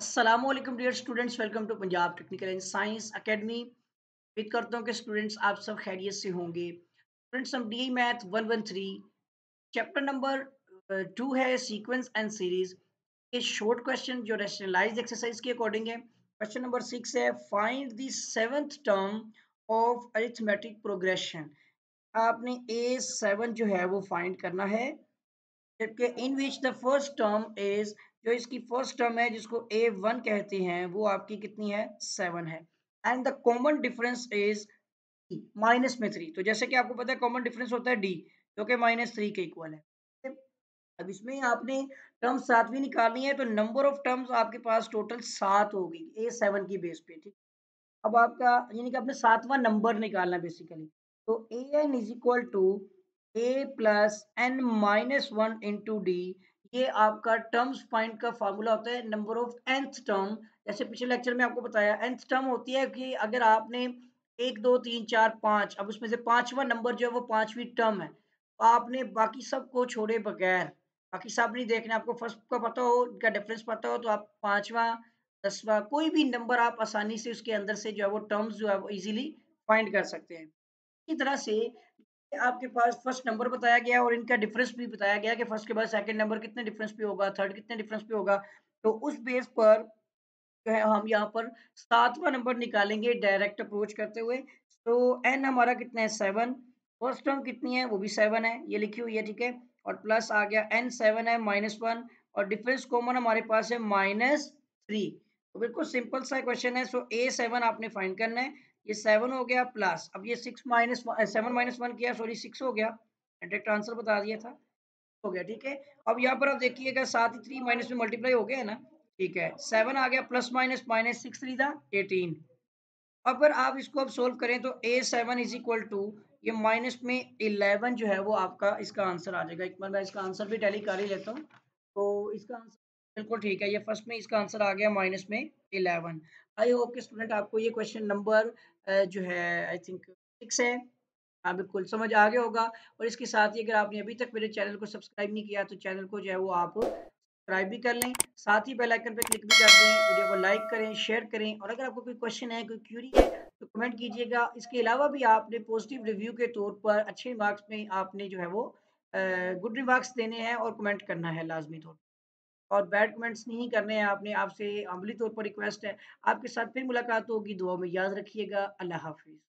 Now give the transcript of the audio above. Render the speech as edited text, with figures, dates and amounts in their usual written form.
अस्सलामुअलैकुम dear students, welcome to Punjab technical and science academy. उम्मीद करता हूँ कि स्टूडेंट्स आप सब खैरियत से होंगे। स्टूडेंट्स, हम डी मैथ 113 चैप्टर नंबर 2 है, सीक्वेंस एंड सीरीज। ये शॉर्ट क्वेश्चन जो रैशनलाइज्ड एक्सरसाइज के अकॉर्डिंग है। क्वेश्चन नंबर 6 है, find the seventh term of arithmetic progression. आपने A7 जो है वो फाइंड करना है, जबकि in which the first term is, जो इसकी फर्स्ट टर्म है जिसको A1 कहते हैं, वो आपकी कितनी है, 7 है। And the common difference is minus में 3। तो जैसे कि आपको पता है कॉमन डिफरेंस होता है D, जो कि -3 के इक्वल है। ठीक है? अब इसमें आपने टर्म सातवीं निकालनी है, तो नंबर ऑफ टर्म्स आपके पास टोटल 7 होगी A7 की बेस पे। ठीक, अब आपका यानी कि आपने सातवां नंबर निकालना है बेसिकली। तो an is equal to a plus n minus one into d. ये आपका टर्म्स फाइंड का फार्मूला होता है, नंबर ऑफ nth टर्म। जैसे पिछले लेक्चर में आपको बताया, nth टर्म होती है कि अगर आपने 1 2 3 4 5, अब उसमें से पांचवा नंबर जो है वो पांचवी टर्म है, तो आपने बाकी सबको छोड़े बगैर, बाकी सब नहीं देखना। आपको फर्स्ट का पता हो, इनका डिफरेंस पता हो, तो आप पांचवा 10वां कोई भी नंबर आप आसानी से उसके अंदर से जो है वो टर्म्स जो है वो इजीली फाइंड कर सकते हैं। इसी तरह से आपके पास फर्स्ट नंबर बताया गया और इनका डिफरेंस भी बताया गया कि फर्स्ट के बाद सेकंड नंबर कितने डिफरेंस पे होगा, थर्ड कितने डिफरेंस पे होगा। तो उस बेस पर जो है हम यहाँ पर सातवां नंबर निकालेंगे डायरेक्ट अप्रोच करते हुए। तो एन हमारा कितना है, 7। फर्स्ट टर्म कितनी है, वो भी 7 है, ये लिखी हुई है। ठीक है, और प्लस आ गया एन 7 है -1, और डिफरेंस कॉमन हमारे पास है -3। तो बिल्कुल सिंपल सा क्वेश्चन है। सो A7 आपने फाइंड करना है। ये 7 हो गया, प्लस अब ये 6 माइनस 7 -1 किया, सॉरी 6 हो गया। डायरेक्ट आंसर बता दिया था, हो गया। ठीक है, अब यहाँ पर आप देखिएगा साथ ही 3 माइनस में मल्टीप्लाई हो गया है ना। ठीक है, 7 आ गया, प्लस माइनस माइनस 6 3 था 18। अगर आप इसको अब सोल्व करें तो A7 इज इक्वल टू, ये माइनस में 11 जो है वो आपका इसका आंसर आ जाएगा। एक बार मैं इसका आंसर भी टैली कर ही लेता हूँ। तो इसका आंसर बिल्कुल ठीक है, ये फर्स्ट में इसका आंसर आ गया -11। आई होप कि स्टूडेंट आपको ये क्वेश्चन नंबर जो है आई थिंक 6 है, हाँ, बिल्कुल समझ आ गया होगा। और इसके साथ ही अगर आपने अभी तक मेरे चैनल को सब्सक्राइब नहीं किया, तो चैनल को जो है वो आप सब्सक्राइब भी कर लें। साथ ही बेल आइकन पे क्लिक भी कर दें, वीडियो को लाइक करें, शेयर करें, और अगर आपको कोई क्वेश्चन है, कोई क्वेरी है, तो कमेंट कीजिएगा। इसके अलावा भी आपने पॉजिटिव रिव्यू के तौर पर अच्छे मार्क्स में आपने जो है वो गुड रिमार्क्स देने हैं और कमेंट करना है लाज़मी तौर पर, और बैड कमेंट्स नहीं करने हैं आपने। आपसे अमली तौर पर रिक्वेस्ट है। आपके साथ फिर मुलाकात होगी, दुआ में याद रखिएगा। अल्लाह हाफ़िज़।